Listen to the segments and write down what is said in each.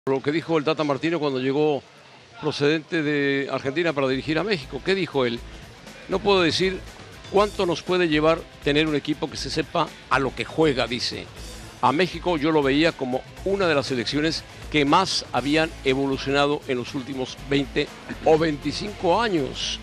Lo que dijo el Tata Martino cuando llegó procedente de Argentina para dirigir a México. ¿Qué dijo él? No puedo decir cuánto nos puede llevar tener un equipo que se sepa a lo que juega, dice. A México yo lo veía como una de las selecciones que más habían evolucionado en los últimos 20 o 25 años.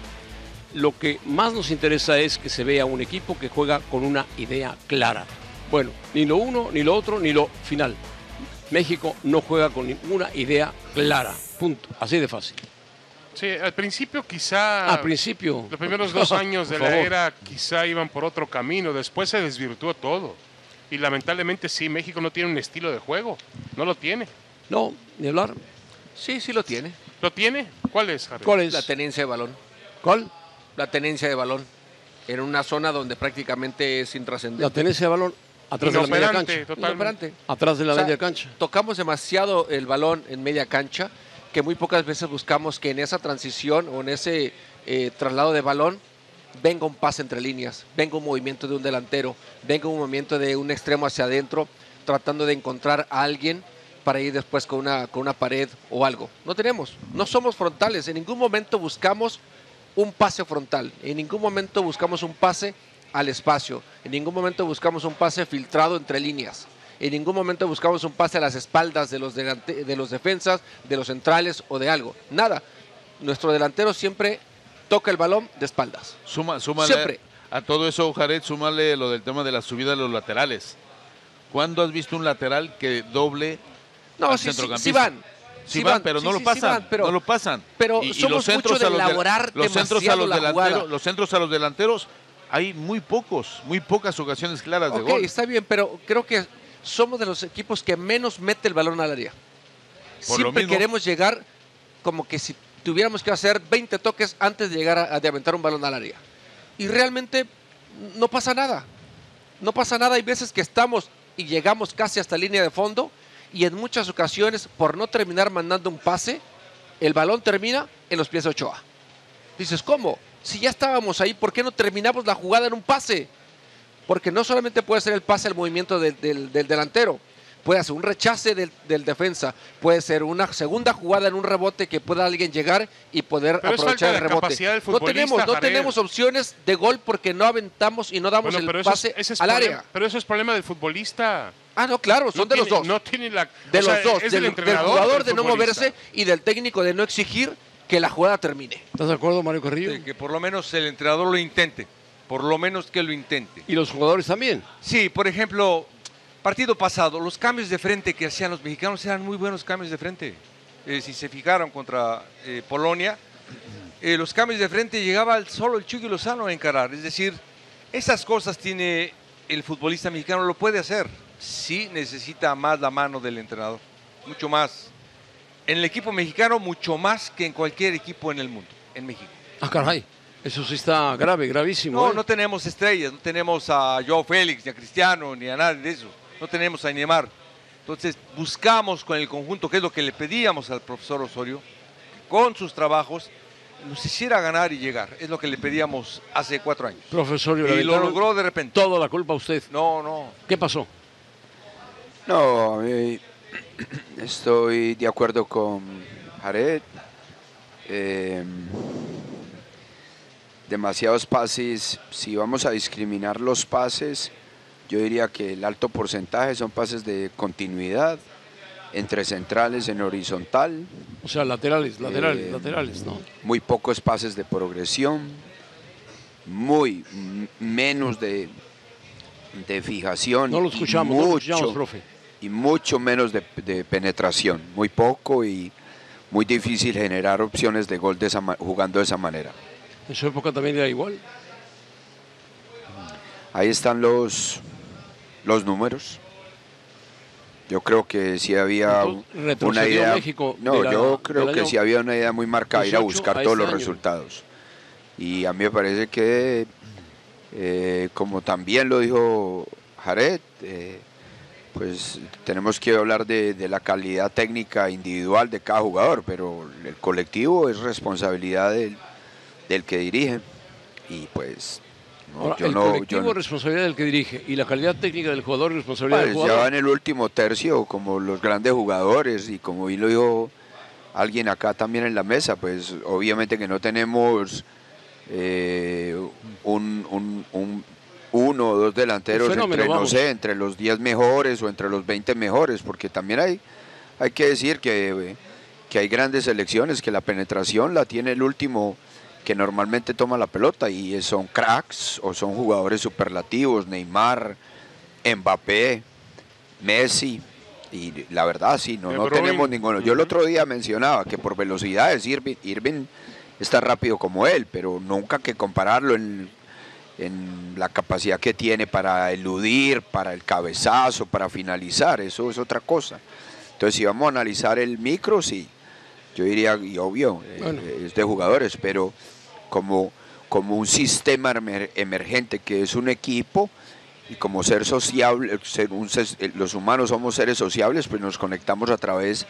Lo que más nos interesa es que se vea un equipo que juega con una idea clara. Bueno, ni lo uno, ni lo otro, ni lo final. México no juega con ninguna idea clara. Punto. Así de fácil. Sí, al principio quizá... Al principio. Los primeros 2 años de la favor. era quizá iban por otro camino. Después se desvirtuó todo. Y lamentablemente sí, México no tiene un estilo de juego. No lo tiene. No, ni hablar. Sí, sí lo tiene. ¿Lo tiene? ¿Cuál es, Jared? ¿Cuál es? La tenencia de balón. ¿Cuál? La tenencia de balón. En una zona donde prácticamente es intrascendente. La tenencia de balón atrás de la media Inoperante, cancha. totalmente. Inoperante. Atrás de la O sea, media cancha. Tocamos demasiado el balón en media cancha, que muy pocas veces buscamos que en esa transición o en ese traslado de balón venga un pase entre líneas, venga un movimiento de un delantero, venga un movimiento de un extremo hacia adentro, tratando de encontrar a alguien para ir después con una pared o algo. No tenemos, no somos frontales, en ningún momento buscamos un pase frontal, en ningún momento buscamos un pase al espacio, en ningún momento buscamos un pase filtrado entre líneas, en ningún momento buscamos un pase a las espaldas de los defensas, de los centrales o de algo, nada. Nuestro delantero siempre toca el balón de espaldas. Súmale Siempre. a todo eso, Jared, súmale lo del tema de la subida de los laterales. ¿Cuándo has visto un lateral que doble No, al sí centrocampista? van. Sí van, pero no lo pasan, van, pero, no lo pasan. Pero Y somos los centros mucho de a los elaborar los centros a demasiado los la jugada. delanteros, los centros a los delanteros, hay muy pocas ocasiones claras de Ok, gol. está bien, pero creo que somos de los equipos que menos mete el balón al área. Por lo Siempre mismo. queremos llegar como que si tuviéramos que hacer 20 toques antes de llegar de aventar un balón al área. Y realmente no pasa nada. No pasa nada. Hay veces que estamos y llegamos casi hasta línea de fondo y en muchas ocasiones, por no terminar mandando un pase, el balón termina en los pies de Ochoa. Dices, ¿cómo? Si ya estábamos ahí, ¿por qué no terminamos la jugada en un pase? Porque no solamente puede ser el pase al movimiento del delantero, puede ser un rechace del defensa, puede ser una segunda jugada en un rebote que pueda alguien llegar y poder Pero es aprovechar falta el de rebote. capacidad del No futbolista, no Jared. tenemos opciones de gol porque no aventamos y no damos Bueno, el pero pase ese es al problema, área. pero eso es problema del futbolista. Ah, no, claro, son No de los tiene- dos. No tiene la... De o sea, los dos, es del entrenador, jugador del de no futbolista. moverse y del técnico de no exigir que la jugada termine. ¿Estás de acuerdo, Mario Carrillo? Que por lo menos el entrenador lo intente, por lo menos que lo intente. Y los jugadores también. Sí, por ejemplo, partido pasado, los cambios de frente que hacían los mexicanos eran muy buenos cambios de frente. Si se fijaron contra Polonia, los cambios de frente llegaba solo el Chucky Lozano a encarar. Es decir, esas cosas tiene el futbolista mexicano, lo puede hacer. Sí necesita más la mano del entrenador, mucho más. En el equipo mexicano, mucho más que en cualquier equipo en el mundo, en México. Ah, caray. Eso sí está grave, gravísimo. No, ¿eh? no tenemos estrellas, no tenemos a Joao Félix, ni a Cristiano, ni a nadie de eso. No tenemos a Neymar. Entonces, buscamos con el conjunto, que es lo que le pedíamos al profesor Osorio, que con sus trabajos nos hiciera ganar y llegar. Es lo que le pedíamos hace 4 años. Profesor, Y lo aventaron logró de repente. toda la culpa a usted. No. ¿Qué pasó? No, a mí estoy de acuerdo con Jared. Demasiados pases, si vamos a discriminar los pases, yo diría que el alto porcentaje son pases de continuidad, entre centrales en horizontal, O sea, laterales, Eh, laterales, ¿no? muy pocos pases de progresión, menos de fijación. No lo y escuchamos, no lo escuchamos, profe. Y mucho menos de penetración, muy poco y muy difícil generar opciones de gol jugando de esa manera. En su época también era igual. Ahí están los números. Yo creo que sí había Entonces, una retrocedió idea. México No, de la- yo creo del que año sí había una idea muy marcada, ir a 18 buscar a todos este los año. resultados. Y a mí me parece que, como también lo dijo Jared, pues tenemos que hablar de la calidad técnica individual de cada jugador, pero el colectivo es responsabilidad del que dirige. Y pues Ahora, el colectivo es responsabilidad del que dirige y la calidad técnica del jugador es responsabilidad del Pues jugador. ya va en el último tercio, como los grandes jugadores, y como bien lo dijo alguien acá también en la mesa, pues obviamente que no tenemos uno o dos delanteros fenómeno, entre, no vamos. sé, entre los 10 mejores o entre los 20 mejores, porque también hay que decir que hay grandes selecciones, que la penetración la tiene el último que normalmente toma la pelota, y son cracks o son jugadores superlativos, Neymar, Mbappé, Messi, y la verdad sí, no Bruyne. tenemos ninguno. Yo el otro día mencionaba que por velocidades Irving está rápido como él, pero nunca que compararlo en la capacidad que tiene para eludir, para el cabezazo, para finalizar, eso es otra cosa. Entonces si vamos a analizar el micro, sí, yo diría, y obvio, Bueno. es de jugadores, pero como un sistema emergente que es un equipo, y como ser sociable, los humanos somos seres sociables, pues nos comunicamos a través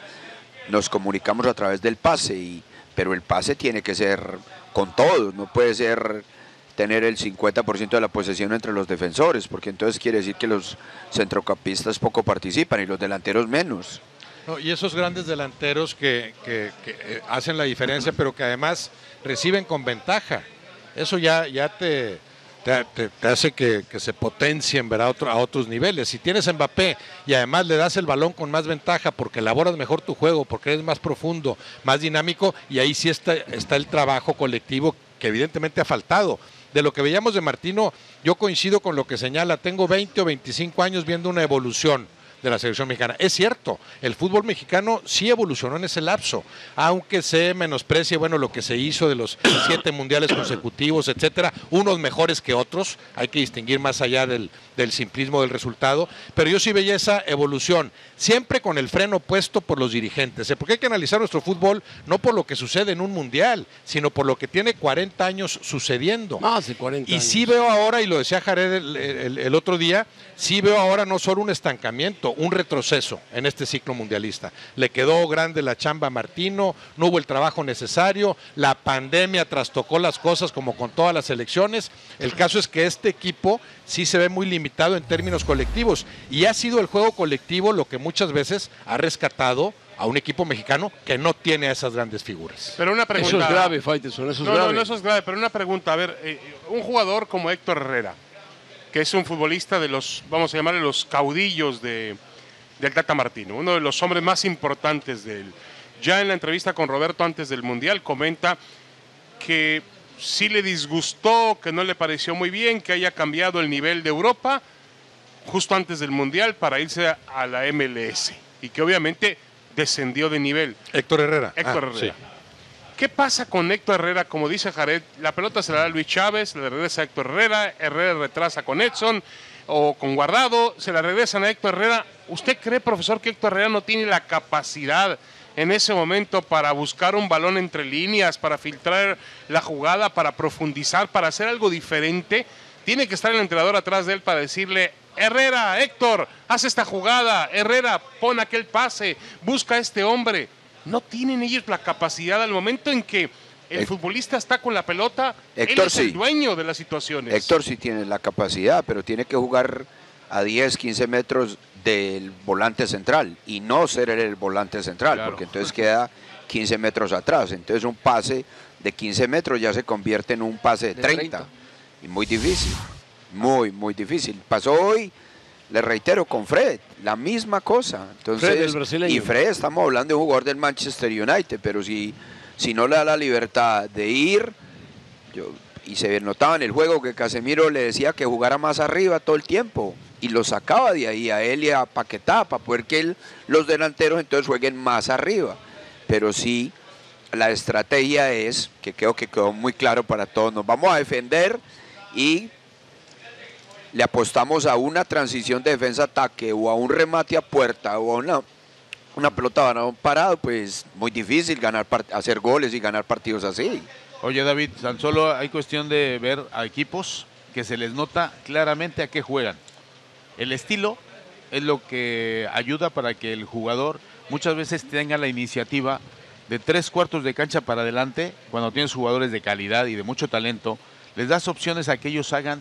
del pase, pero el pase tiene que ser con todos, no puede ser tener el 50% de la posesión entre los defensores, porque entonces quiere decir que los centrocampistas poco participan y los delanteros menos. No, y esos grandes delanteros que hacen la diferencia, pero que además reciben con ventaja. Eso ya te hace que se potencien, ¿verdad? A otros niveles. Si tienes a Mbappé y además le das el balón con más ventaja porque elaboras mejor tu juego, porque eres más profundo, más dinámico, y ahí sí está el trabajo colectivo que evidentemente ha faltado. De lo que veíamos de Martino, yo coincido con lo que señala, tengo 20 o 25 años viendo una evolución de la selección mexicana. Es cierto, el fútbol mexicano sí evolucionó en ese lapso, aunque se menosprecie, bueno, lo que se hizo de los 7 mundiales consecutivos, etcétera, unos mejores que otros, hay que distinguir más allá del simplismo del resultado, pero yo sí veía esa evolución, siempre con el freno puesto por los dirigentes, porque hay que analizar nuestro fútbol no por lo que sucede en un mundial, sino por lo que tiene 40 años sucediendo. Más de 40 años. Y sí veo ahora, y lo decía Jared el otro día, sí veo ahora no solo un estancamiento, un retroceso en este ciclo mundialista. Le quedó grande la chamba a Martino, no hubo el trabajo necesario, la pandemia trastocó las cosas como con todas las selecciones. El caso es que este equipo sí se ve muy limitado en términos colectivos, y ha sido el juego colectivo lo que muchas veces ha rescatado a un equipo mexicano que no tiene a esas grandes figuras. Pero una pregunta. Eso es grave, Faitelson, eso es No, grave. no, eso es grave, pero una pregunta. A ver, un jugador como Héctor Herrera, que es un futbolista de los, vamos a llamarle los caudillos del Tata Martino, uno de los hombres más importantes de él. Ya en la entrevista con Roberto antes del Mundial comenta que sí le disgustó, que no le pareció muy bien que haya cambiado el nivel de Europa justo antes del Mundial para irse a la MLS, y que obviamente descendió de nivel. Héctor Herrera. Héctor Herrera. Sí. ¿Qué pasa con Héctor Herrera? Como dice Jared, la pelota se la da a Luis Chávez, le regresa a Héctor Herrera, Herrera retrasa con Edson o con Guardado, se la regresan a Héctor Herrera. ¿Usted cree, profesor, que Héctor Herrera no tiene la capacidad en ese momento para buscar un balón entre líneas, para filtrar la jugada, para profundizar, para hacer algo diferente? Tiene que estar el entrenador atrás de él para decirle: Herrera, Héctor, haz esta jugada, Herrera, pon aquel pase, busca a este hombre. No tienen ellos la capacidad al momento en que el futbolista está con la pelota, Héctor, él es el sí. dueño de las situaciones. Héctor sí tiene la capacidad, pero tiene que jugar a 10, 15 metros del volante central y no ser él el volante central, Claro. porque entonces queda 15 metros atrás. Entonces un pase de 15 metros ya se convierte en un pase de 30. Y muy difícil, muy difícil. Pasó hoy, le reitero, con Fred, la misma cosa. Entonces, Fred, el brasileño. y Fred, estamos hablando de un jugador del Manchester United, pero si no le da la libertad de ir, y se notaba en el juego que Casemiro le decía que jugara más arriba todo el tiempo, y lo sacaba de ahí a él y a Paquetá para poder que los delanteros entonces jueguen más arriba. Pero sí, la estrategia es, que creo que quedó muy claro para todos, nos vamos a defender y le apostamos a una transición de defensa-ataque o a un remate a puerta o a una pelota de balón parado, pues muy difícil hacer goles y ganar partidos así. Oye, David, tan solo hay cuestión de ver a equipos que se les nota claramente a qué juegan. El estilo es lo que ayuda para que el jugador muchas veces tenga la iniciativa de 3/4 de cancha para adelante. Cuando tienes jugadores de calidad y de mucho talento, les das opciones a que ellos hagan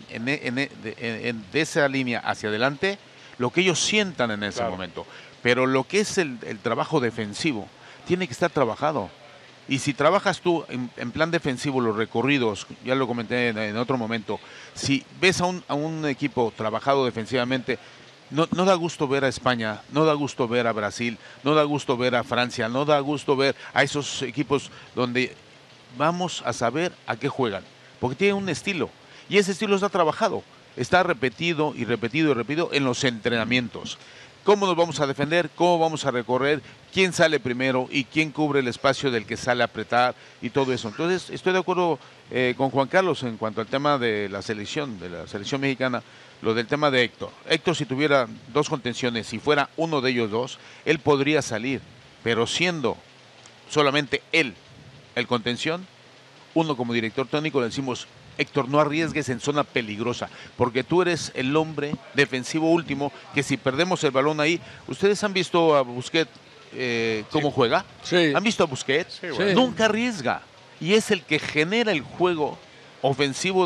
de esa línea hacia adelante lo que ellos sientan en ese momento. Pero lo que es el trabajo defensivo tiene que estar trabajado. Y si trabajas tú en plan defensivo los recorridos, ya lo comenté en otro momento, si ves a un equipo trabajado defensivamente, no da gusto ver a España, no da gusto ver a Brasil, no da gusto ver a Francia, no da gusto ver a esos equipos donde vamos a saber a qué juegan, porque tienen un estilo, y ese estilo está trabajado, está repetido y repetido y repetido en los entrenamientos. ¿Cómo nos vamos a defender? ¿Cómo vamos a recorrer? ¿Quién sale primero? ¿Y quién cubre el espacio del que sale a apretar? Y todo eso. Entonces, estoy de acuerdo con Juan Carlos en cuanto al tema de la selección mexicana, lo del tema de Héctor. Héctor, si tuviera dos contenciones, si fuera uno de ellos dos, él podría salir. Pero siendo solamente él el contención, uno como director técnico le decimos: Héctor, no arriesgues en zona peligrosa, porque tú eres el hombre defensivo último, que si perdemos el balón ahí, ¿ustedes han visto a Busquets cómo juega? Sí. ¿Han visto a Busquets? Sí, bueno. Nunca arriesga, y es el que genera el juego ofensivo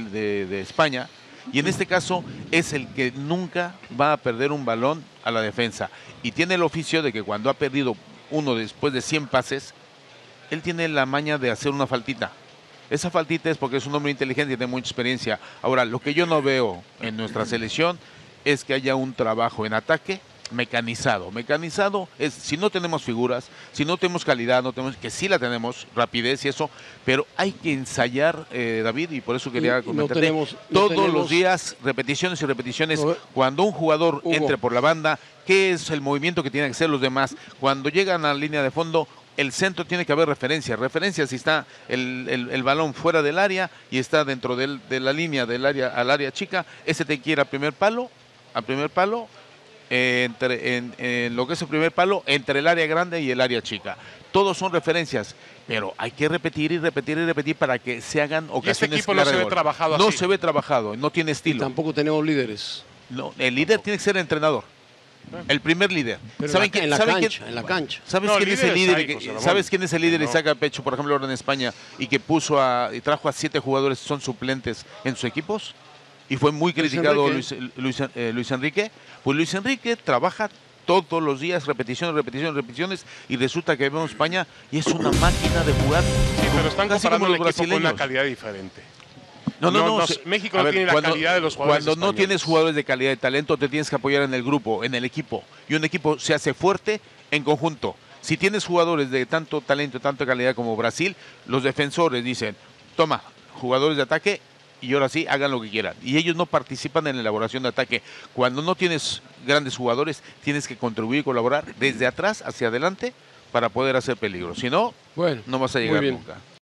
de España, y en este caso es el que nunca va a perder un balón a la defensa, y tiene el oficio de que cuando ha perdido uno después de 100 pases, él tiene la maña de hacer una faltita. Esa faltita es porque es un hombre inteligente y tiene mucha experiencia. Ahora, lo que yo no veo en nuestra selección es que haya un trabajo en ataque mecanizado. Mecanizado es, si no tenemos figuras, si no tenemos calidad, que sí la tenemos, rapidez y eso, pero hay que ensayar, David, y por eso quería comentarte, todos los días, repeticiones y repeticiones. Cuando un jugador entre por la banda, ¿qué es el movimiento que tienen que hacer los demás? Cuando llegan a la línea de fondo, el centro tiene que haber referencia si está el balón fuera del área y está dentro de la línea del área al área chica, ese te quiere a primer palo, en lo que es el primer palo, entre el área grande y el área chica. Todos son referencias, pero hay que repetir y repetir y repetir para que se hagan ocasiones. Y este equipo no se ve trabajado No así. se ve trabajado, no tiene estilo. Y tampoco tenemos líderes. No, el líder tiene que ser el entrenador. El primer líder. Pero ¿Saben en la quién- cancha. ¿Sabes No, quién es el líderes líder? hay, José Ramón. ¿Sabes quién es el líder y No. saca pecho, por ejemplo, ahora en España, y que y trajo a 7 jugadores que son suplentes en sus equipos? Y fue muy Luis criticado Enrique. Luis Enrique. Pues Luis Enrique trabaja todos los días, repeticiones, y resulta que vemos España y es una máquina de jugar. Sí, pero están Casi comparando como el los equipo con una brasileños. calidad diferente. No, México no tiene la calidad de los jugadores Cuando no españoles. tienes jugadores de calidad de talento, te tienes que apoyar en el grupo, en el equipo. Y un equipo se hace fuerte en conjunto. Si tienes jugadores de tanto talento, tanta calidad como Brasil, los defensores dicen: toma, jugadores de ataque, y ahora sí, hagan lo que quieran. Y ellos no participan en la elaboración de ataque. Cuando no tienes grandes jugadores, tienes que contribuir y colaborar desde atrás hacia adelante para poder hacer peligro. Si no, Bueno, no vas a muy llegar bien. nunca.